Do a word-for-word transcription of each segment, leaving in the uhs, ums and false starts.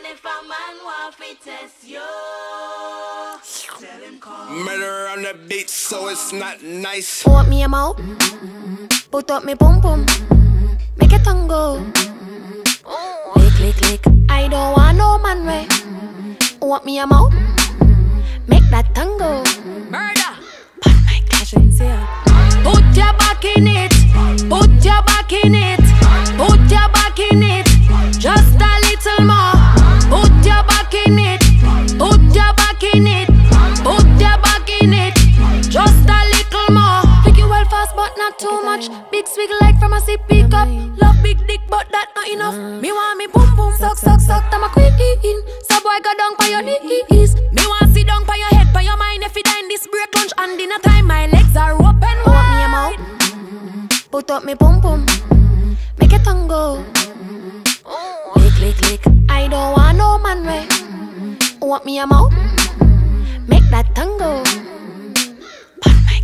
if a man want fi test you, tell him come. Murder on the beat, so it's not nice. Want me a mouth? Put up me pum pum. Make it tango. Lick, lick, lick. I don't want no man way. Want me a mouth? Make that tango. Murder. But my cousin's here. Put your back in it. Put your back in it. Put your back in it. Just a little more. Put your back in it. Put your back in it. Put your back in it. Just a little more. Pick you well fast but not too much. Big swig like from a sip pick up. Love big dick but that not enough. Me want me boom boom. Suck suck suck. I'm a queen. So boy go down pa your knees. Me want sit down pa your head, pa your mind. If you dine this break lunch and dinner time, my legs are open wide. Want me a mouth? Put up me pum pum. Make it tango. Lick, lick, lick. I don't want no man way. Want me a mouth? Make that tango. But my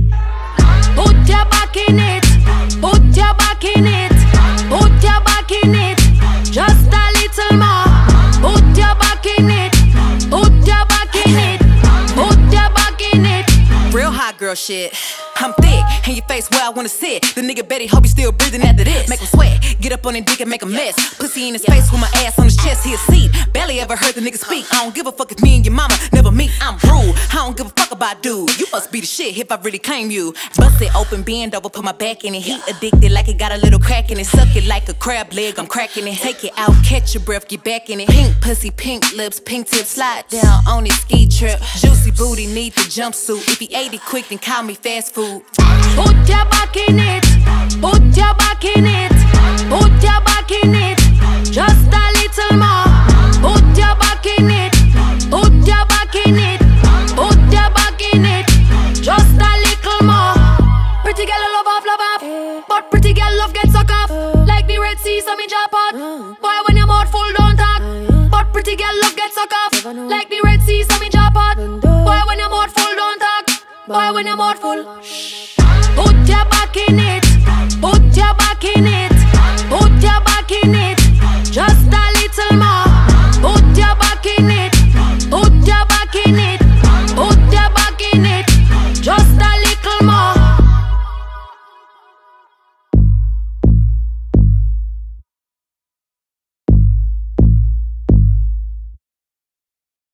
clit. Put your back in it. Put your back in it. Put your back in it. Just a little more. Put your back in it. Put your back in it. Put your back in it. Real hot girl shit. I'm thick, and your face where I wanna sit. The nigga bet he hope he still breathing after this. Make him sweat, get up on his dick and make a mess. Pussy in his face with my ass on his chest, he a seat. Barely ever heard the nigga speak. I don't give a fuck if me and your mama never meet. I'm rude, I don't give a fuck about dude. You must be the shit if I really claim you. Bust it open, bend over, put my back in it. He addicted like it got a little crack in it. Suck it like a crab leg, I'm cracking it. Take it out, catch your breath, get back in it. Pink pussy, pink lips, pink tips, slide down on his ski trip. Juicy booty, need the jumpsuit. If he ate it quick, then call me fast food. Put your back in it. Put your back in it. Put your back in it. Just a little more. Put your back in it. Put your back in it. Put your back in it. Just a little more. Pretty girl love off, love off. But pretty girl love get suck off. Like the Red Sea, so me drop out. Boy, when your mouth full, don't talk. But pretty girl love get suck off. Like the Red Sea, so me drop out. Boy, when your mouth full, don't talk. Boy, when your mouth full. Put